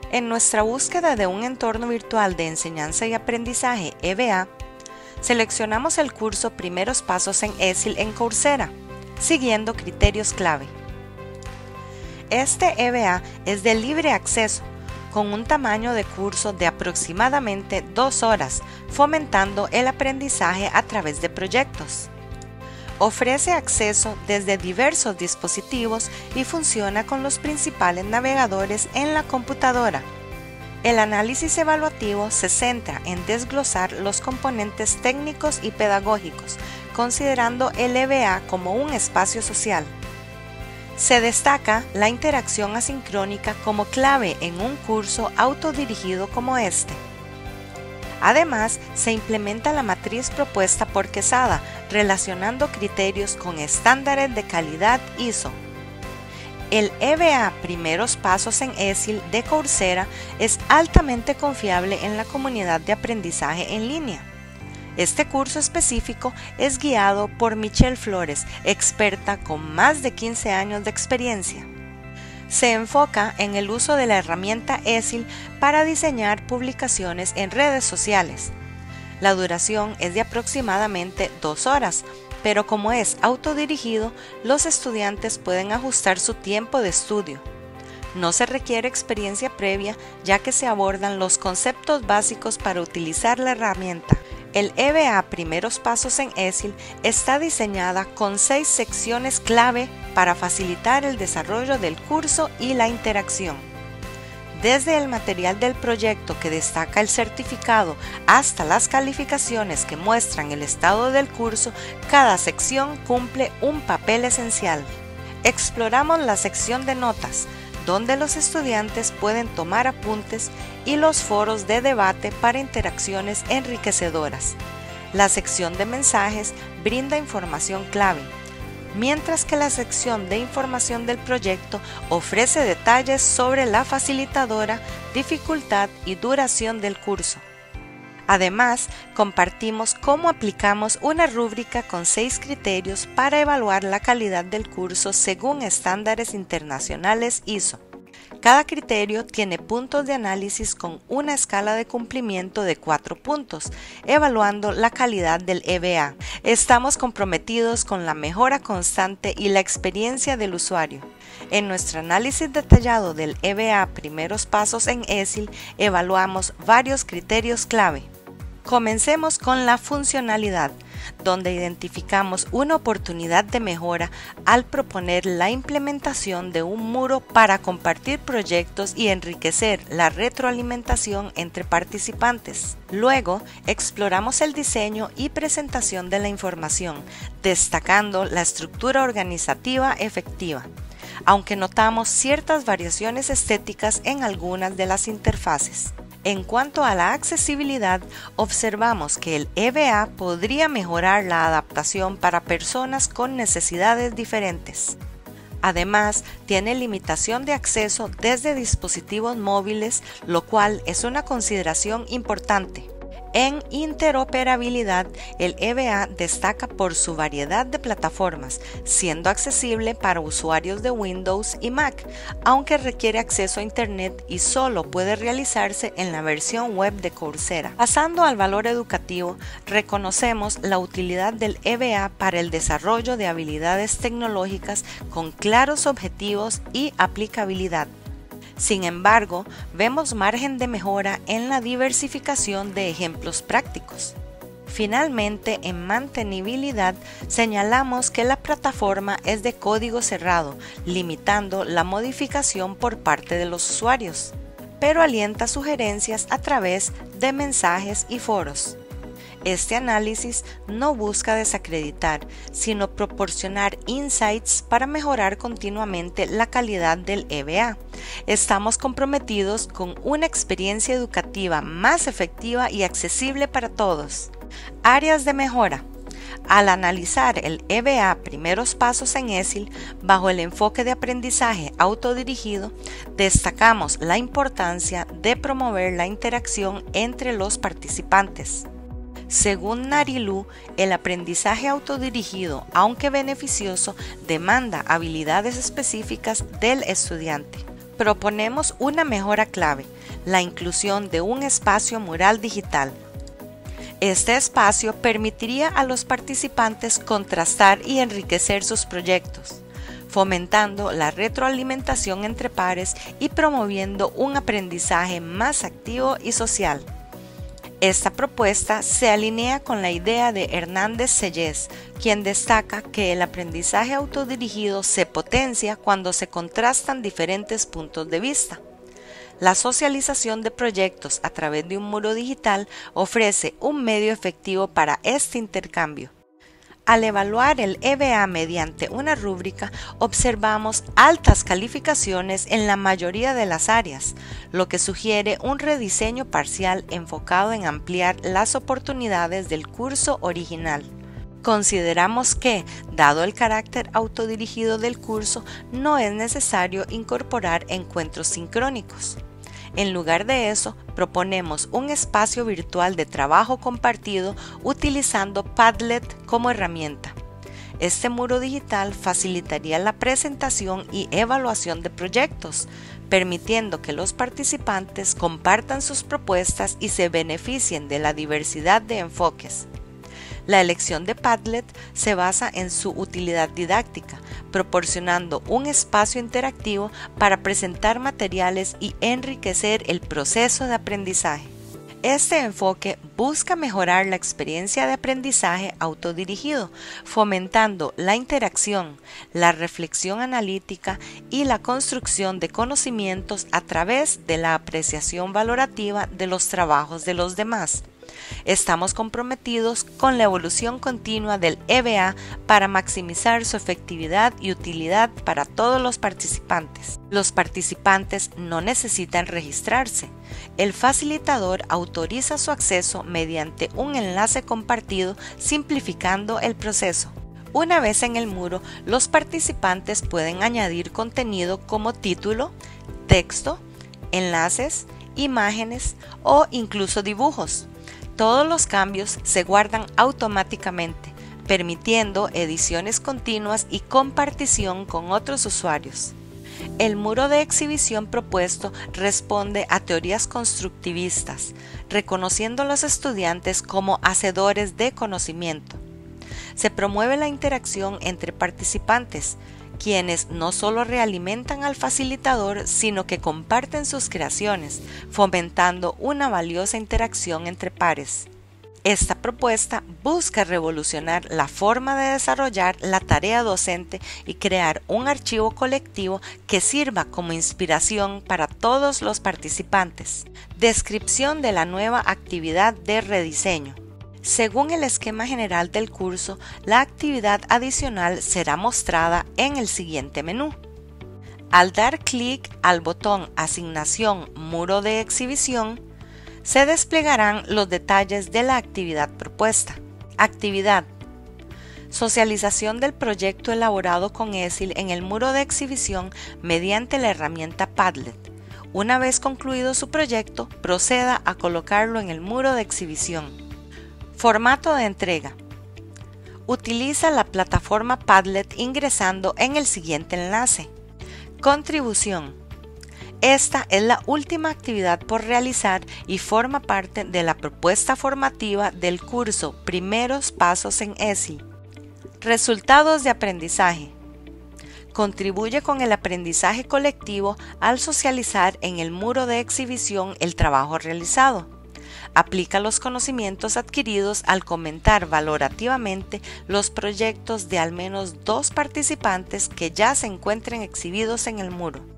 En nuestra búsqueda de un entorno virtual de enseñanza y aprendizaje EVA, seleccionamos el curso Primeros Pasos en ESIL en Coursera, siguiendo criterios clave. Este EVA es de libre acceso, con un tamaño de curso de aproximadamente 2 horas, fomentando el aprendizaje a través de proyectos. Ofrece acceso desde diversos dispositivos y funciona con los principales navegadores en la computadora. El análisis evaluativo se centra en desglosar los componentes técnicos y pedagógicos, considerando el EVA como un espacio social. Se destaca la interacción asincrónica como clave en un curso autodirigido como este. Además, se implementa la matriz propuesta por Quesada, relacionando criterios con estándares de calidad ISO. El EVA Primeros Pasos en ESIL de Coursera es altamente confiable en la comunidad de aprendizaje en línea. Este curso específico es guiado por Michelle Flores, experta con más de 15 años de experiencia. Se enfoca en el uso de la herramienta ESIL para diseñar publicaciones en redes sociales. La duración es de aproximadamente 2 horas, pero como es autodirigido, los estudiantes pueden ajustar su tiempo de estudio. No se requiere experiencia previa, ya que se abordan los conceptos básicos para utilizar la herramienta. El EVA Primeros Pasos en ESIL está diseñada con 6 secciones clave para facilitar el desarrollo del curso y la interacción. Desde el material del proyecto que destaca el certificado hasta las calificaciones que muestran el estado del curso, cada sección cumple un papel esencial. Exploramos la sección de notas, donde los estudiantes pueden tomar apuntes, y los foros de debate para interacciones enriquecedoras. La sección de mensajes brinda información clave, mientras que la sección de información del proyecto ofrece detalles sobre la facilitadora, dificultad y duración del curso. Además, compartimos cómo aplicamos una rúbrica con 6 criterios para evaluar la calidad del curso según estándares internacionales ISO. Cada criterio tiene puntos de análisis con una escala de cumplimiento de 4 puntos, evaluando la calidad del EVA. Estamos comprometidos con la mejora constante y la experiencia del usuario. En nuestro análisis detallado del EVA Primeros Pasos en ESIL, evaluamos varios criterios clave. Comencemos con la funcionalidad, donde identificamos una oportunidad de mejora al proponer la implementación de un muro para compartir proyectos y enriquecer la retroalimentación entre participantes. Luego, exploramos el diseño y presentación de la información, destacando la estructura organizativa efectiva, aunque notamos ciertas variaciones estéticas en algunas de las interfaces. En cuanto a la accesibilidad, observamos que el EVA podría mejorar la adaptación para personas con necesidades diferentes. Además, tiene limitación de acceso desde dispositivos móviles, lo cual es una consideración importante. En interoperabilidad, el EVA destaca por su variedad de plataformas, siendo accesible para usuarios de Windows y Mac, aunque requiere acceso a Internet y solo puede realizarse en la versión web de Coursera. Pasando al valor educativo, reconocemos la utilidad del EVA para el desarrollo de habilidades tecnológicas con claros objetivos y aplicabilidad. Sin embargo, vemos margen de mejora en la diversificación de ejemplos prácticos. Finalmente, en mantenibilidad, señalamos que la plataforma es de código cerrado, limitando la modificación por parte de los usuarios, pero alienta sugerencias a través de mensajes y foros. Este análisis no busca desacreditar, sino proporcionar insights para mejorar continuamente la calidad del EVA. Estamos comprometidos con una experiencia educativa más efectiva y accesible para todos. Áreas de mejora. Al analizar el EVA Primeros Pasos en ESIL bajo el enfoque de aprendizaje autodirigido, destacamos la importancia de promover la interacción entre los participantes. Según Narilu, el aprendizaje autodirigido, aunque beneficioso, demanda habilidades específicas del estudiante. Proponemos una mejora clave, la inclusión de un espacio mural digital. Este espacio permitiría a los participantes contrastar y enriquecer sus proyectos, fomentando la retroalimentación entre pares y promoviendo un aprendizaje más activo y social. Esta propuesta se alinea con la idea de Hernández Sellés, quien destaca que el aprendizaje autodirigido se potencia cuando se contrastan diferentes puntos de vista. La socialización de proyectos a través de un muro digital ofrece un medio efectivo para este intercambio. Al evaluar el EVA mediante una rúbrica, observamos altas calificaciones en la mayoría de las áreas, lo que sugiere un rediseño parcial enfocado en ampliar las oportunidades del curso original. Consideramos que, dado el carácter autodirigido del curso, no es necesario incorporar encuentros sincrónicos. En lugar de eso, proponemos un espacio virtual de trabajo compartido utilizando Padlet como herramienta. Este muro digital facilitaría la presentación y evaluación de proyectos, permitiendo que los participantes compartan sus propuestas y se beneficien de la diversidad de enfoques. La elección de Padlet se basa en su utilidad didáctica, proporcionando un espacio interactivo para presentar materiales y enriquecer el proceso de aprendizaje. Este enfoque busca mejorar la experiencia de aprendizaje autodirigido, fomentando la interacción, la reflexión analítica y la construcción de conocimientos a través de la apreciación valorativa de los trabajos de los demás. Estamos comprometidos con la evolución continua del EVA para maximizar su efectividad y utilidad para todos los participantes. Los participantes no necesitan registrarse. El facilitador autoriza su acceso mediante un enlace compartido, simplificando el proceso. Una vez en el muro, los participantes pueden añadir contenido como título, texto, enlaces, imágenes o incluso dibujos. Todos los cambios se guardan automáticamente, permitiendo ediciones continuas y compartición con otros usuarios. El muro de exhibición propuesto responde a teorías constructivistas, reconociendo a los estudiantes como hacedores de conocimiento. Se promueve la interacción entre participantes, quienes no solo realimentan al facilitador, sino que comparten sus creaciones, fomentando una valiosa interacción entre pares. Esta propuesta busca revolucionar la forma de desarrollar la tarea docente y crear un archivo colectivo que sirva como inspiración para todos los participantes. Descripción de la nueva actividad de rediseño. Según el esquema general del curso, la actividad adicional será mostrada en el siguiente menú. Al dar clic al botón Asignación Muro de Exhibición, se desplegarán los detalles de la actividad propuesta. Actividad: socialización del proyecto elaborado con ESIL en el muro de exhibición mediante la herramienta Padlet. Una vez concluido su proyecto, proceda a colocarlo en el muro de exhibición. Formato de entrega: utiliza la plataforma Padlet ingresando en el siguiente enlace. Contribución: esta es la última actividad por realizar y forma parte de la propuesta formativa del curso Primeros Pasos en ESIL. Resultados de aprendizaje: contribuye con el aprendizaje colectivo al socializar en el muro de exhibición el trabajo realizado. Aplica los conocimientos adquiridos al comentar valorativamente los proyectos de al menos 2 participantes que ya se encuentren exhibidos en el muro.